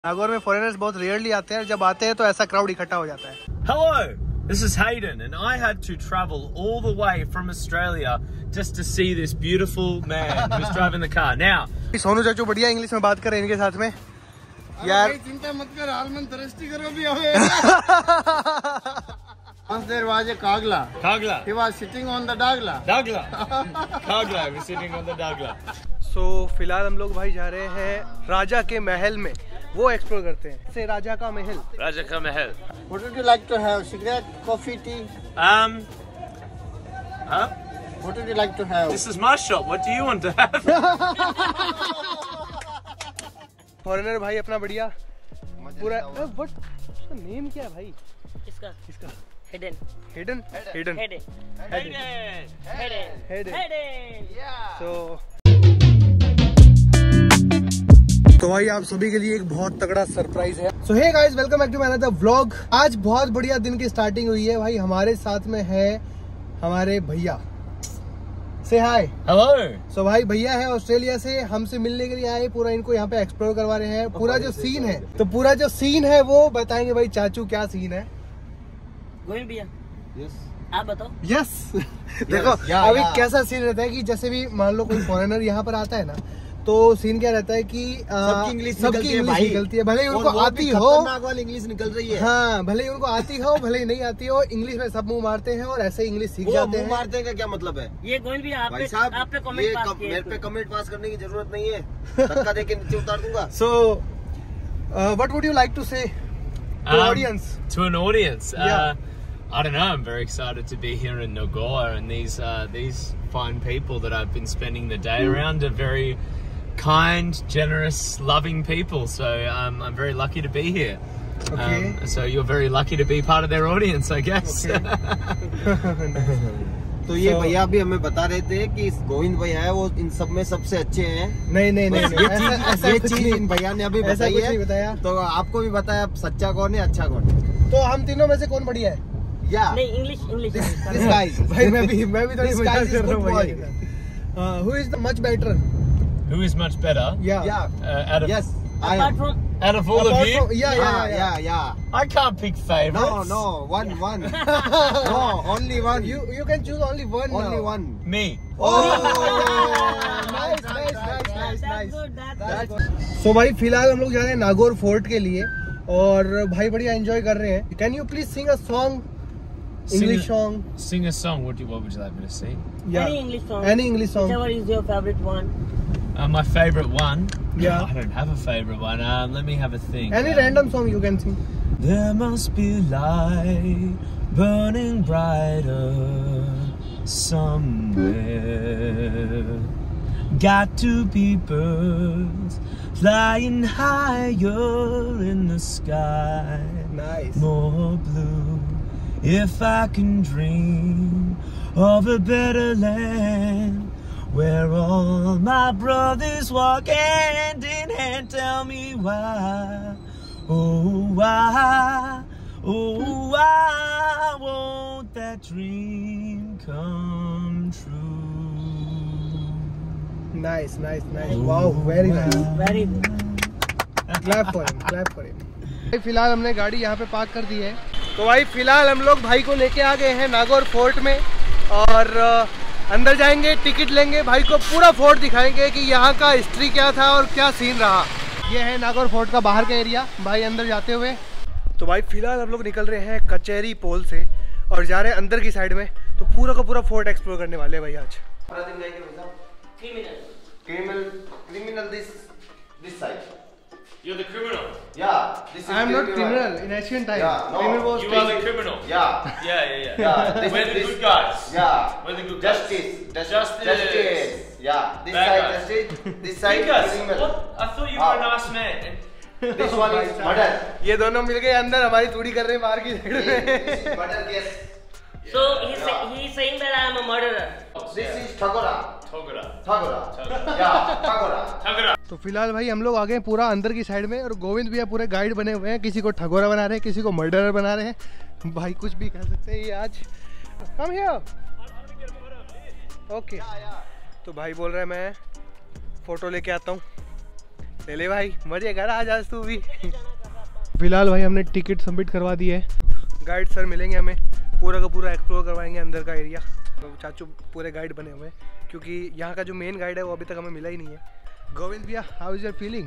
नागौर में फॉरेनर्स बहुत रेयरली आते हैं, जब आते हैं तो ऐसा क्राउड इकट्ठा हो जाता है। Hello, this is Hayden and I had to travel all the way from Australia just to see this beautiful man who's driving the car. Now, Sonu चाचू बढ़िया इंग्लिश में बात कर रहे हैं इनके साथ में। यार चिंता मत कर, हाल में तरस्ती करो भी हमें। Once there was a Kagla. Kagla. He was sitting on the Dagla. Dagla. Kagla was sitting on the Dagla. सो फिलहाल हम लोग भाई जा रहे हैं राजा के महल में, वो एक्सप्लोर करते हैं। से राजा का महल। Raja ka mahal. What would you like to have? Cigarette, coffee, tea? Huh? What would you like to have? This is my shop. What do you want to have? Foreigner भाई अपना बढ़िया पूरा। But उसका name क्या है भाई? इसका Hayden. Hidden hidden तो भाई आप सभी के लिए एक बहुत तगड़ा सरप्राइज है। So hey guys, welcome back to my another vlog. आज बहुत बढ़िया दिन की स्टार्टिंग हुई है भाई। हमारे साथ में है हमारे भैया। से हाय। Hello. सो भाई भैया है ऑस्ट्रेलिया से, हमसे मिलने के लिए आए। पूरा इनको यहाँ पे एक्सप्लोर करवा रहे हैं। पूरा जो सीन है, तो पूरा जो सीन है वो बताएंगे भाई चाचू, क्या सीन है। गोविंद भैया, Yes. आप बताओ। यस देखो अभी कैसा सीन रहता है कि जैसे भी मान लो कोई फॉरेनर यहाँ पर आता है ना, तो सीन क्या रहता है कि सबकी इंग्लिश निकलती है, भले ही उनको आती हो। वाली इंग्लिश निकल रही है। हाँ, भले ही उनको आती हो भले ही नहीं आती हो, इंग्लिश में सब मुंह मारते हैं और ऐसे इंग्लिश सीख जाते हैं। मारते हैं का क्या मतलब है? ये गोविंद भैया, भाई साहब, आप पे कमेंट पास किए। मेरे पे कमेंट पास करने की जरूरत नहीं है, धक्का देके नीचे उतार दूंगा। So what would you like to say audience? To an audience. Yeah. I don't know. I'm very excited to be here in Nagour, and these fine people that I've been spending the day around are very kind, generous, loving people. So I'm very lucky to be here. Okay. So you're very lucky to be part of their audience, I guess. तो ये भैया भी हमें बता रहे थे कि गोविंद भैया है वो इन सब में सबसे अच्छे हैं। नहीं ये चीज इन भैया ने अभी बताई है। बताया तो आपको भी बताया सच्चा कौन है, अच्छा कौन है। तो हम तीनों में से कौन बढ़िया है? Yeah. नहीं, इंग्लिश This guy. भाई मैं भी थोड़ी This मजाक guy is कर रहा हूँ good भैया boy. के साथ। Who is the much better? Who is much better? Yeah. Yeah. Out of Yes. I Apart am. from out of all of Apart you? from- yeah. Yeah. I can't pick favorites. No. One. No, only one. You can choose only one. Only now. one. Me. Oh, nice. that's good, that's good. So भाई फिलहाल हम लोग जा रहे हैं Nagaur fort के लिए और भाई बढ़िया एंजॉय कर रहे हैं। Can you please sing a song? English song? Sing a song. What would you like me to sing? Yeah. Any English song. Any English song? Whichever is your favorite one. My favorite one. Yeah. I don't have a favorite one. Let me have a think. Any random song you can sing. There must be light burning brighter somewhere. Got to be birds flying higher in the sky. Nice. More blue. If I can dream of a better land where all my brothers walk hand in hand, tell me why, why won't that dream come true? Nice. Wow, very nice. Very good. Clap for him. फिलहाल हमने गाड़ी यहाँ पे park कर दी है। तो भाई फिलहाल हम लोग भाई को लेके आ गए हैं नागौर फोर्ट में और अंदर जाएंगे, टिकट लेंगे, भाई को पूरा फोर्ट दिखाएंगे कि यहाँ का हिस्ट्री क्या था और क्या सीन रहा। ये है नागौर फोर्ट का बाहर का एरिया भाई अंदर जाते हुए। तो भाई फिलहाल हम लोग निकल रहे हैं कचहरी पोल से और जा रहे हैं अंदर की साइड में। तो पूरा का पूरा फोर्ट एक्सप्लोर करने वाले हैं भाई आज। Criminal this side. You're the criminal. Yeah. This is I am not criminal in ancient time. Yeah, no. Criminal was You are the criminal. Yeah. Yeah. We're the good guys. Yeah. We're the good guys. Justice. Yeah. This Bad side guys. justice. This side Because, criminal. what? I thought you were a nice man. This one is murder. ये दोनों मिल गए अंदर, हमारी तूड़ी कर रहे हैं बाहर की साइड में। This is murder case. So he's saying that I am a murderer. This is Thagora. Thogora. Yeah, Thagora. Thogora. तो फिलहाल भाई हम लोग आ गए पूरा अंदर की साइड में और गोविंद भैया पूरे गाइड बने हुए हैं। किसी को ठगोरा बना रहे हैं, किसी को मर्डरर बना रहे हैं। भाई कुछ भी कह सकते हैं ये आज। Come here. ओके। तो भाई बोल रहा है मैं फोटो लेके आता हूँ। ले भाई मजे कर आज तू भी। फिलहाल भाई हमने टिकट सबमिट करवा दी है। गाइड सर मिलेंगे हमें, पूरा का पूरा एक्सप्लोर करवाएंगे अंदर का एरिया। तो चाचू पूरे गाइड बने हुए हैं क्योंकि यहाँ का जो मेन गाइड है वो अभी तक हमें मिला ही नहीं है। गोविंद भैया, how is your feeling?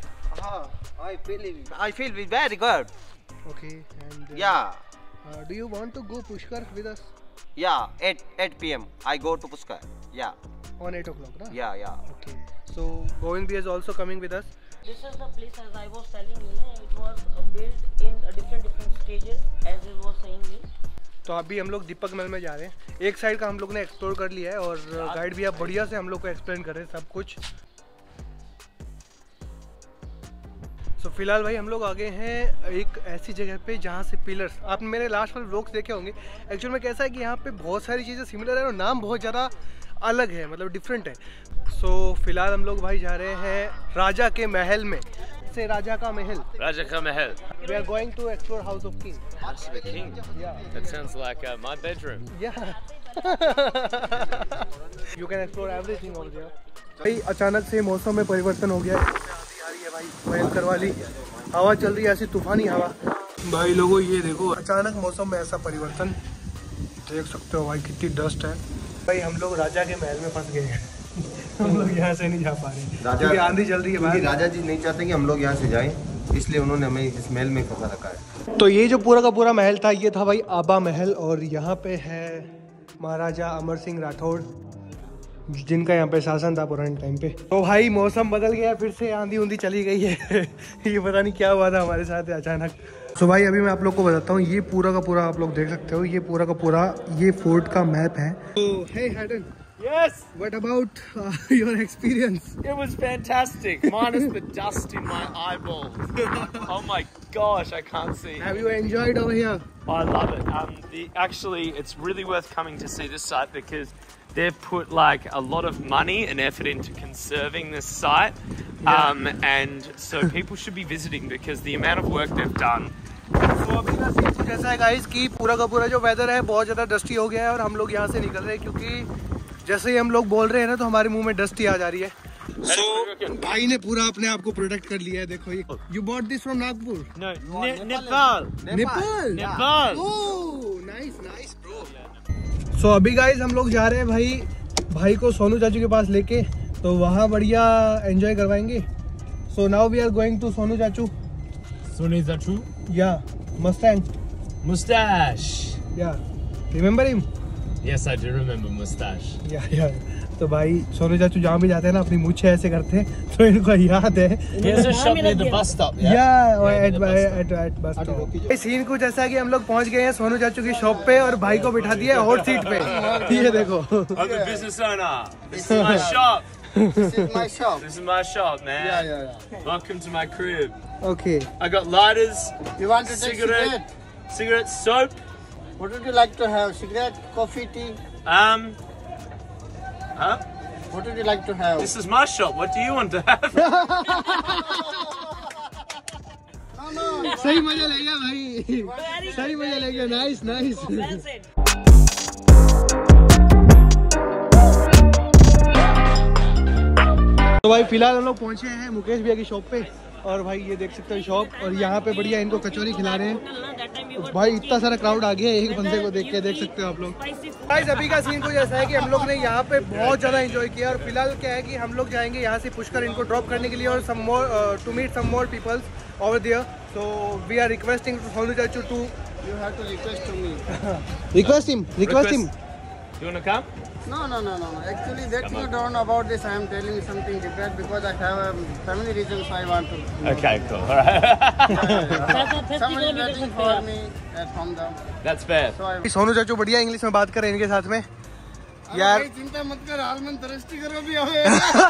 I feel very good. Okay, and Yeah, do you want to go Pushkar with us yeah. 8 p.m. I go to Pushkar. Yeah, on 8 o'clock, na? yeah. Okay, so Govind bhai is also coming with us. This is the place, as I was telling you, it was built in different stages, as it was saying me. तो अभी हम लोग दीपक महल में जा रहे हैं। एक side का हम लोग ने एक्सप्लोर कर लिया है और गाइड भी आप बढ़िया से हम लोग को एक्सप्लेन कर रहे हैं सब कुछ। तो फिलहाल भाई हम लोग आ गए हैं एक ऐसी जगह पे जहाँ से पिलर्स, आपने मेरे लास्ट वाले व्लॉग्स देखे होंगे। एक्चुअल में कैसा है कि यहाँ पे बहुत सारी चीज़ें सिमिलर है और नाम बहुत ज़्यादा अलग है, मतलब डिफरेंट है। सो फिलहाल हम लोग भाई जा रहे हैं राजा के महल में। से राजा का महल। Raja ka Mahal. We are going to explore House of King. House of the King. Yeah. That sounds like my bedroom. Yeah. You can explore everything over there. भाई अचानक से मौसम में परिवर्तन हो गया है। आंधी आ रही है भाई, भयंकर वाली हवा चल रही है, ऐसी तूफानी हवा। भाई लोगों ये देखो, अचानक मौसम में ऐसा परिवर्तन देख सकते हो भाई, कितनी डस्ट है। भाई हम लोग राजा के महल में फंस गए हैं। हम लोग यहाँ से नहीं जा पा रहे क्योंकि आंधी चल रही है भाई। राजा जी नहीं चाहते कि हम लोग यहाँ से जाएं, इसलिए उन्होंने हमें इस महल में फंसा रखा है। तो ये जो पूरा का पूरा महल था, ये था भाई आबा महल और यहाँ पे है महाराजा अमर सिंह राठौड़, जिनका यहाँ पे शासन था पुराने टाइम पे। तो भाई मौसम बदल गया, फिर से आंधी उंधी चली गई है। ये पता नहीं क्या हुआ था हमारे साथ अचानक। तो भाई अभी मैं आप लोग को बताता हूँ, ये पूरा का पूरा आप लोग देख सकते हो, ये पूरा का पूरा ये फोर्ट का मैप है। तो hey Hayden, Yes, what about your experience? it was fantastic. Minus the dust in my eyeballs. Oh my gosh, I can't see. Have you enjoyed over here? I love it. Actually, it's really worth coming to see this site because they've put like a lot of money and effort into conserving this site, and so people should be visiting because the amount of work they've done. तो अभी का scene कुछ ऐसा है guys कि पूरा का पूरा जो वेदर है बहुत ज़्यादा डस्टी हो गया है और हम लोग यहाँ से निकल रहे हैं क्योंकि जैसे ही हम लोग बोल रहे हैं ना तो हमारे मुंह में डस्टी आ जा रही है। So, भाई ने पूरा अपने आप को प्रोटेक्ट कर लिया है। देखो ये, you bought this from Nagpur? No, Nepal. Nepal. Oh, nice bro. So अभी गाइस हम लोग जा रहे हैं भाई को सोनू चाचू के पास लेके, तो वहाँ बढ़िया एंजॉय करवाएंगे। So now we are going to Sonu चाचू। Sonu Chachu. Yeah, Mustang. Mustache. Yeah, remember him? Yes, I do remember Mustache. Yeah. तो भाई सोनू चाचू जहाँ भी जाते हैं ना अपनी मूछें ऐसे करते हैं, तो इनको याद है। He has a shop near the bus stop. at bus stop. Scene कुछ ऐसा कि हम लोग पहुँच गए हैं सोनू चाचू की शॉप पे और भाई को बिठा दिया है हॉट सीट पे। ये देखो। I'm the business owner. This is my shop. This is my shop. This is my shop, man. Yeah. Welcome to my crib. Okay. I got lighters, You want to take cigarette, soap. What would you like to have? Cigarette, coffee, tea? What would you like to have? This is my shop. What do you want to have? No. सही मजा ले गया भाई, सही मजा ले गया। Nice. Well said. तो भाई फिलहाल हम लोग पहुंचे हैं मुकेश भैया की शॉप पे और भाई ये देख सकते हो शॉप, और यहाँ पे बढ़िया इनको कचौरी खिला रहे हैं। भाई इतना सारा क्राउड आ गया है एक बंदे को देख के, देख सकते हो आप लोग। भाई अभी का सीन कुछ ऐसा है कि हम लोग ने यहाँ पे बहुत ज़्यादा एंजॉय किया और फिलहाल क्या है कि हम लोग जाएंगे यहाँ से पुष्कर इनको ड्रॉप करने के लिए और some more to meet some more peoples over there. So we are requesting Sonu चाचू to You have to request to me. request him. You want to come? No. Actually, that's not down about this. I am telling you something different because I have family reasons I want to. Okay, cool. All right. Someone is waiting for me at home down. That's fair. So I. Sonu चाचू बढ़िया English में बात करें इनके साथ में यार। चिंता मत कर, हाल में तरस्ती करो भी हमें।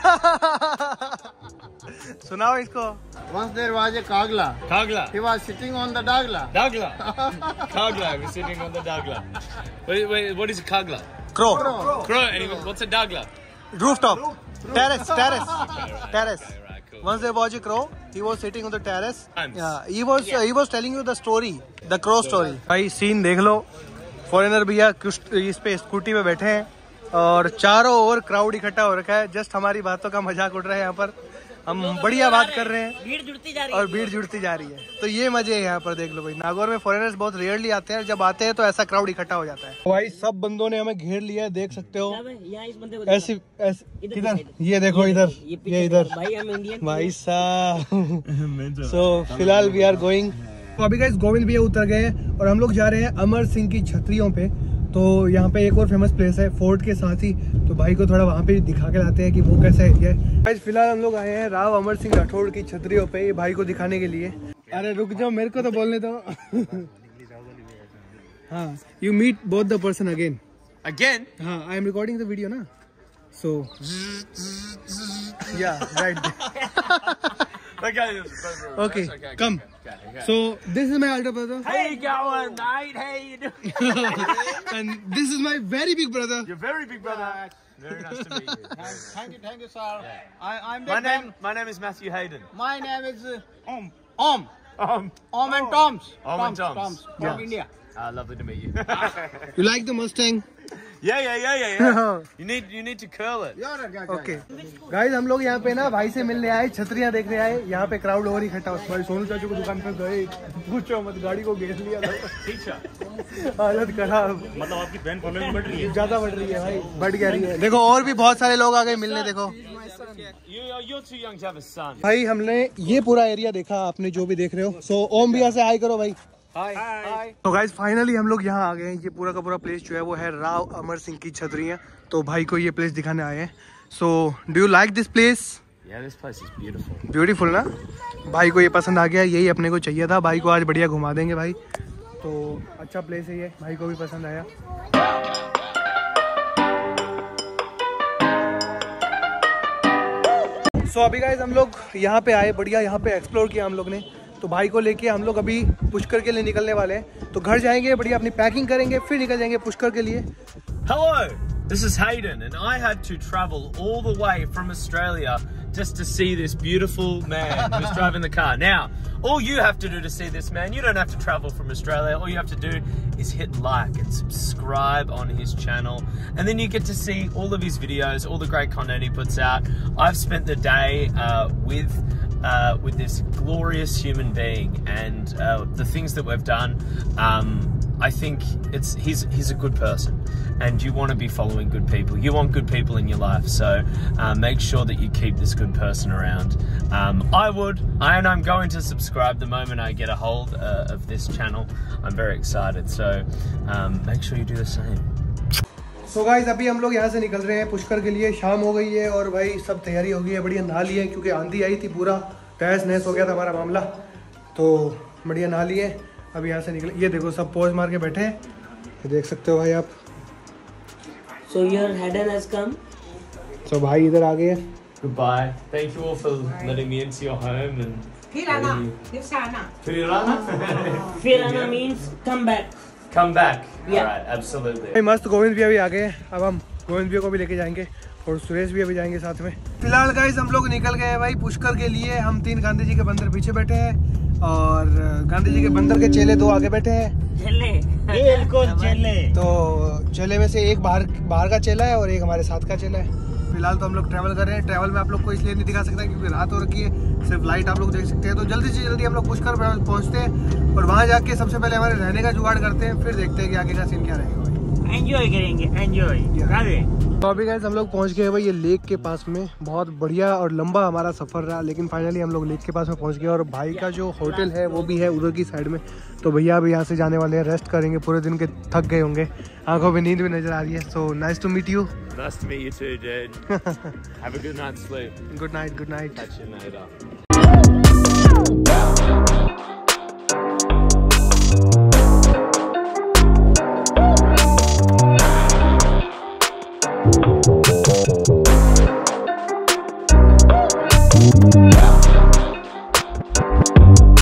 सुनाओ इसको। Once there was a Kagla. Kagla. He was sitting on the Dagla. Dagla. Kagla. We're sitting on the Dagla. Wait, what is a Kagla? Crow. Crow. Anyway, what's a Dagla? Rooftop. Terrace. Right, cool. Once there was a crow. He was sitting on the terrace. Nice. Yeah, he was telling you the story, the crow story. भाई scene देख लो, foreigner भैया इस पे scooty पे बैठे हैं और चारों ओर क्राउड इकट्ठा हो रखा है। जस्ट हमारी बातों का मजाक उड़ रहा है यहाँ पर। हम बढ़िया बात कर रहे हैं, भीड़ जुड़ती जा रही और भीड़ जुड़ती जा रही है। तो ये मजे है यहाँ पर, देख लो भाई। नागौर में फॉरेनर्स बहुत रेयरली आते हैं, जब आते हैं तो ऐसा क्राउड इकट्ठा हो जाता है। भाई सब बंदों ने हमें घेर लिया है, देख सकते हो। यहाँ इस बंदे को ऐसी किधर, ये देखो इधर, ये इधर भाई हम इंडियन भाई साहब। सो फिलहाल वी आर गोइंग। तो अभी गाइस गोविंद भैया उतर गए हैं और हम लोग जा रहे हैं अमर सिंह की छतरियों पे। तो यहाँ पे एक और फेमस प्लेस है फोर्ट के साथ ही, तो भाई को थोड़ा वहाँ पे दिखा के लाते हैं कि वो कैसा एरिया है। गाइस फिलहाल हम लोग आए हैं राव अमर सिंह राठौड़ की छतरियों पे, ये भाई को दिखाने के लिए। अरे रुक जाओ, मेरे को तो बोलने दो। हाँ, you meet both the person again. हाँ, I am recording the video ना, so yeah right. Okay, come. So this is my elder brother. How you going, mate? How you doing? And this is my very big brother. You're very big brother. Very nice to meet you. Thank you, sir. I'm My name is Matthew Hayden. My name is Om Om and Toms. Om and Toms. From India. Lovely to meet you. You like the Mustang? Yeah. You need to curl it. Okay. Guys, हम लोग यहाँ पे ना भाई से मिलने आए, छतरियाँ देखने आए। यहाँ पे क्राउड और इकट्ठा। भाई सोनू चाचू को दुकान पे गए, पूछो मत, गाड़ी को घेर लिया। हालत खराब। मतलब आपकी फैन फॉलोइंग बढ़ रही है? ज्यादा बढ़ रही है भाई, बढ़ गया रही है। देखो और भी बहुत सारे लोग आ गए मिलने। देखो You're too young to have a son. भाई, हमने ये पूरा एरिया देखा, आपने जो भी देख रहे हो। सो ओम भैया से हाई करो भाई। Hi. तो गाइस फाइनली हम लोग यहाँ आ गए हैं। ये पूरा का पूरा प्लेस जो है वो है राव अमर सिंह की छतरियाँ। तो भाई को ये प्लेस दिखाने आए हैं। So do you like this place? Yeah, this place is beautiful. Beautiful ना? भाई को ये पसंद आ गया, यही अपने को चाहिए था। भाई को आज बढ़िया घुमा देंगे भाई। तो अच्छा प्लेस है ये, भाई को भी पसंद आया। सो अभी गाइस हम लोग यहाँ पे आए, बढ़िया यहाँ पे एक्सप्लोर किया हम लोग ने। तो भाई को लेके हम लोग अभी पुष्कर के लिए निकलने वाले हैं। तो घर जाएंगे, बढ़िया अपनी पैकिंग करेंगे, फिर निकल जाएंगे पुष्कर के लिए। Hello, this is Hayden, and I had to travel all the way from Australia just to see this beautiful man who's driving the car. Now, all you have to do to see this man, you don't have to travel from Australia. All you have to do is hit like and subscribe on his channel, and then you get to see all of his videos, all the great content he puts out. I've spent the day with this glorious human being, and the things that we've done. I think he's a good person, and you want to be following good people. You want good people in your life, so make sure that you keep this good person around. I'm going to subscribe the moment I get a hold of this channel. I'm very excited, so make sure you do the same. So guys अभी हम लोग यहाँ से निकल रहे हैं पुष्कर के लिए। शाम हो गई है और भाई सब तैयारी हो गई है, बढ़िया नहा लिए, क्योंकि आंधी आई थी, पूरा तहस नहस हो गया था हमारा मामला। तो बढ़िया नहा लिए, अभी यहाँ से निकले। ये देखो सब पोज मार के बैठे हैं, ये देख सकते हो भाई आप। So your Hayden has come. तो भाई इधर आ गए। Goodbye. Thank you all for letting me into your home and. Firana means come back. Come back. Yeah. All right, absolutely. भाई मस्त गोविंद भैया भी आ गए। अब हम गोविंद भैया को भी लेके जाएंगे और सुरेश भी अभी जाएंगे साथ में। फिलहाल गाइस हम लोग निकल गए हैं भाई पुष्कर के लिए। हम 3 गांधी जी के बंदर पीछे बैठे हैं और गांधी जी के बंदर के चेले 2 आगे बैठे हैं। चेले। तो चेले में से एक बाहर का चेला है और एक हमारे साथ का चेला है। फिलहाल तो हम लोग ट्रैवल कर रहे हैं। ट्रैवल में आप लोग को इसलिए नहीं दिखा सकता क्योंकि रात हो रखी है, सिर्फ लाइट आप लोग देख सकते हैं। तो जल्दी से जल्दी हम लोग पुष्कर पहुंचते हैं और वहां जाके सबसे पहले हमारे रहने का जुगाड़ करते हैं, फिर देखते हैं कि आगे का सीन क्या रहेगा। एंजॉय करेंगे, एंजॉय। तो अभी गाइस हम लोग पहुंच गए भाई ये लेक के पास में। बहुत बढ़िया और लंबा हमारा सफर रहा, लेकिन फाइनली हम लोग लेक के पास में पहुंच गए। और भाई का जो होटल है वो भी है उधर की साइड में। तो भैया अभी यहाँ से जाने वाले हैं, रेस्ट करेंगे, पूरे दिन के थक गए होंगे, आंखों में नींद भी नजर आ रही है। So nice to meet you. Nice to meet you too, dude. Have a good night's sleep. Good night, good night. Catch you later.